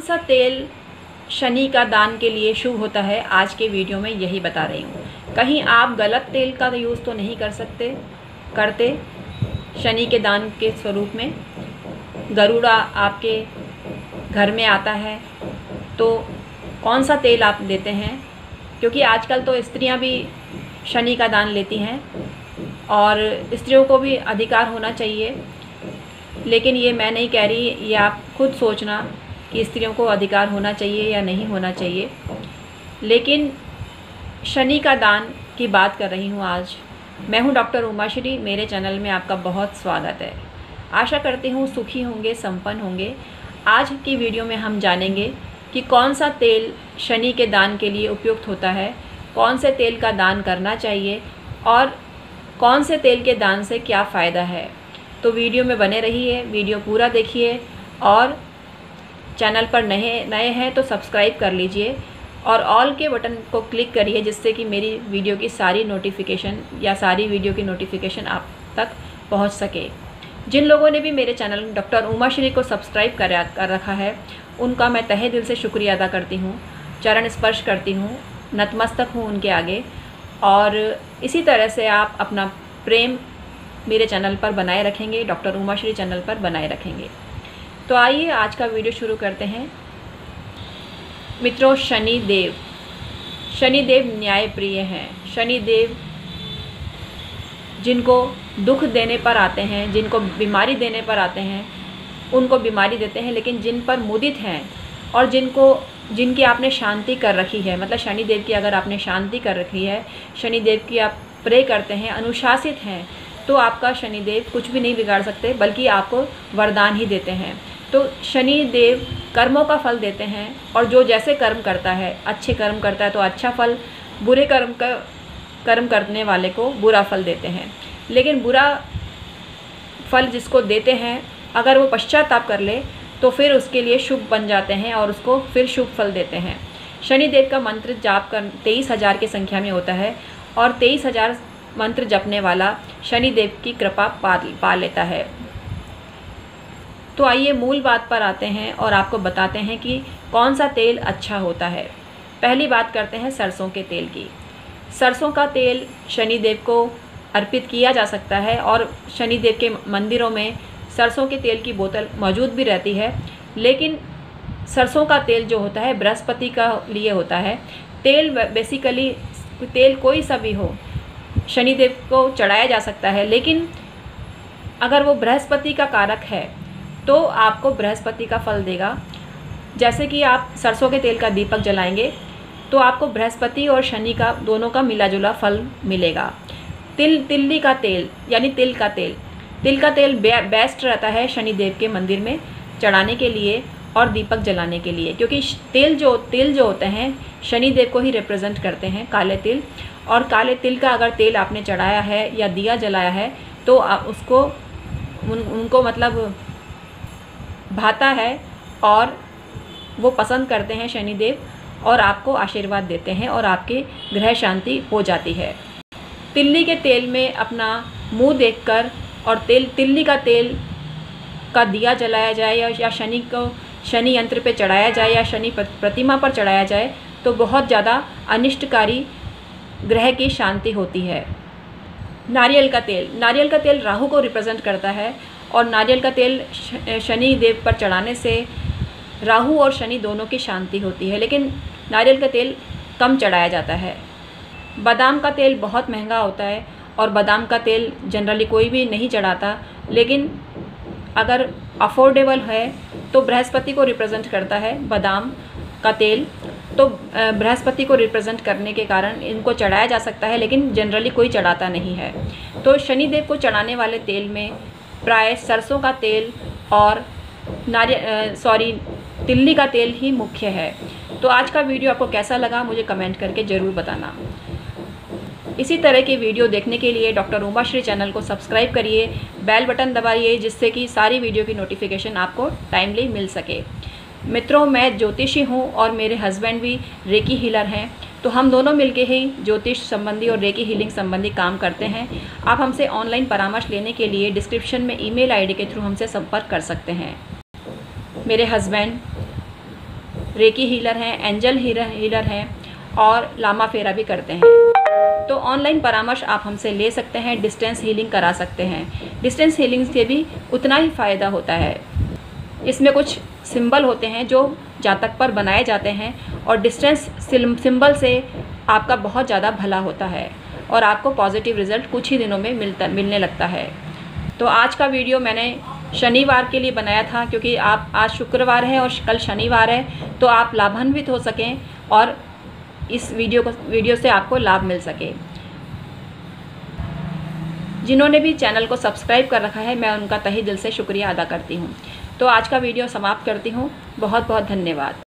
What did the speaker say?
सा तेल शनि का दान के लिए शुभ होता है, आज के वीडियो में यही बता रही हूँ। कहीं आप गलत तेल का यूज़ तो नहीं करते शनि के दान के स्वरूप में। गरुड़ा आपके घर में आता है तो कौन सा तेल आप देते हैं, क्योंकि आजकल तो स्त्रियां भी शनि का दान लेती हैं और स्त्रियों को भी अधिकार होना चाहिए, लेकिन ये मैं नहीं कह रही, ये आप खुद सोचना कि स्त्रियों को अधिकार होना चाहिए या नहीं होना चाहिए। लेकिन शनि का दान की बात कर रही हूँ आज। मैं हूँ डॉक्टर उमाश्री, मेरे चैनल में आपका बहुत स्वागत है। आशा करती हूँ सुखी होंगे, संपन्न होंगे। आज की वीडियो में हम जानेंगे कि कौन सा तेल शनि के दान के लिए उपयुक्त होता है, कौन से तेल का दान करना चाहिए और कौन से तेल के दान से क्या फ़ायदा है। तो वीडियो में बने रहिए, वीडियो पूरा देखिए और चैनल पर नए हैं तो सब्सक्राइब कर लीजिए और ऑल के बटन को क्लिक करिए, जिससे कि मेरी वीडियो की सारी नोटिफिकेशन या सारी वीडियो की नोटिफिकेशन आप तक पहुंच सके। जिन लोगों ने भी मेरे चैनल डॉक्टर उमाश्री को सब्सक्राइब कर रखा है, उनका मैं तहे दिल से शुक्रिया अदा करती हूँ, चरण स्पर्श करती हूँ, नतमस्तक हूँ उनके आगे। और इसी तरह से आप अपना प्रेम मेरे चैनल पर बनाए रखेंगे, डॉक्टर उमाश्री चैनल पर बनाए रखेंगे। तो आइए आज का वीडियो शुरू करते हैं। मित्रों, शनिदेव न्याय प्रिय हैं। शनिदेव जिनको दुख देने पर आते हैं, जिनको बीमारी देने पर आते हैं, उनको बीमारी देते हैं, लेकिन जिन पर मुदित हैं और जिनकी आपने शांति कर रखी है, मतलब शनिदेव की अगर आपने शांति कर रखी है, शनिदेव की आप प्रे करते हैं, अनुशासित हैं, तो आपका शनिदेव कुछ भी नहीं बिगाड़ सकते, बल्कि आपको वरदान ही देते हैं। तो शनिदेव कर्मों का फल देते हैं और जो जैसे कर्म करता है, अच्छे कर्म करता है तो अच्छा फल, बुरे कर्म करने वाले को बुरा फल देते हैं। लेकिन बुरा फल जिसको देते हैं, अगर वो पश्चाताप कर ले तो फिर उसके लिए शुभ बन जाते हैं और उसको फिर शुभ फल देते हैं। शनिदेव का मंत्र जाप कर 23,000 की संख्या में होता है और 23,000 मंत्र जपने वाला शनिदेव की कृपा पा लेता है। तो आइए मूल बात पर आते हैं और आपको बताते हैं कि कौन सा तेल अच्छा होता है। पहली बात करते हैं सरसों के तेल की। सरसों का तेल शनिदेव को अर्पित किया जा सकता है और शनिदेव के मंदिरों में सरसों के तेल की बोतल मौजूद भी रहती है। लेकिन सरसों का तेल जो होता है बृहस्पति का लिए होता है। तेल बेसिकली तेल कोई सा भी हो, शनिदेव को चढ़ाया जा सकता है, लेकिन अगर वो बृहस्पति का कारक है तो आपको बृहस्पति का फल देगा। जैसे कि आप सरसों के तेल का दीपक जलाएंगे तो आपको बृहस्पति और शनि का दोनों का मिला जुला फल मिलेगा। तिल्ली का तेल यानी तिल का तेल बेस्ट रहता है शनिदेव के मंदिर में चढ़ाने के लिए और दीपक जलाने के लिए, क्योंकि तिल जो होते हैं शनिदेव को ही रिप्रेजेंट करते हैं, काले तिल। और काले तिल का अगर तेल आपने चढ़ाया है या दिया जलाया है तो उसको उनको मतलब भाता है और वो पसंद करते हैं शनिदेव और आपको आशीर्वाद देते हैं और आपके ग्रह शांति हो जाती है। तिल्ली के तेल में अपना मुंह देखकर और तिल्ली का तेल का दिया जलाया जाए या शनि यंत्र पे चढ़ाया जाए या शनि प्रतिमा पर चढ़ाया जाए तो बहुत ज़्यादा अनिष्टकारी ग्रह की शांति होती है। नारियल का तेल राहु को रिप्रेजेंट करता है और नारियल का तेल शनि देव पर चढ़ाने से राहु और शनि दोनों की शांति होती है, लेकिन नारियल का तेल कम चढ़ाया जाता है। बादाम का तेल बहुत महंगा होता है और बादाम का तेल जनरली कोई भी नहीं चढ़ाता, लेकिन अगर अफोर्डेबल है तो बृहस्पति को रिप्रेजेंट करता है बादाम का तेल, तो बृहस्पति को रिप्रेजेंट करने के कारण इनको चढ़ाया जा सकता है, लेकिन जनरली कोई चढ़ाता नहीं है। तो शनिदेव को चढ़ाने वाले तेल में प्राय सरसों का तेल और तिल्ली का तेल ही मुख्य है। तो आज का वीडियो आपको कैसा लगा मुझे कमेंट करके ज़रूर बताना। इसी तरह के वीडियो देखने के लिए डॉक्टर उमाश्री चैनल को सब्सक्राइब करिए, बेल बटन दबाइए, जिससे कि सारी वीडियो की नोटिफिकेशन आपको टाइमली मिल सके। मित्रों, मैं ज्योतिषी हूँ और मेरे हस्बैंड भी रेकी हीलर हैं, तो हम दोनों मिलके ही ज्योतिष संबंधी और रेकी हीलिंग संबंधी काम करते हैं। आप हमसे ऑनलाइन परामर्श लेने के लिए डिस्क्रिप्शन में ईमेल आईडी के थ्रू हमसे संपर्क कर सकते हैं। मेरे हस्बैंड रेकी हीलर हैं, एंजल हीलर हैं और लामा फेरा भी करते हैं। तो ऑनलाइन परामर्श आप हमसे ले सकते हैं, डिस्टेंस हीलिंग करा सकते हैं। डिस्टेंस हीलिंग से भी उतना ही फ़ायदा होता है। इसमें कुछ सिंबल होते हैं जो जातक पर बनाए जाते हैं और डिस्टेंस सिंबल से आपका बहुत ज़्यादा भला होता है और आपको पॉजिटिव रिज़ल्ट कुछ ही दिनों में मिलने लगता है। तो आज का वीडियो मैंने शनिवार के लिए बनाया था, क्योंकि आज शुक्रवार है और कल शनिवार है, तो आप लाभान्वित हो सकें और इस वीडियो से आपको लाभ मिल सके। जिन्होंने भी चैनल को सब्सक्राइब कर रखा है, मैं उनका तहे दिल से शुक्रिया अदा करती हूँ। तो आज का वीडियो समाप्त करती हूँ। बहुत बहुत धन्यवाद।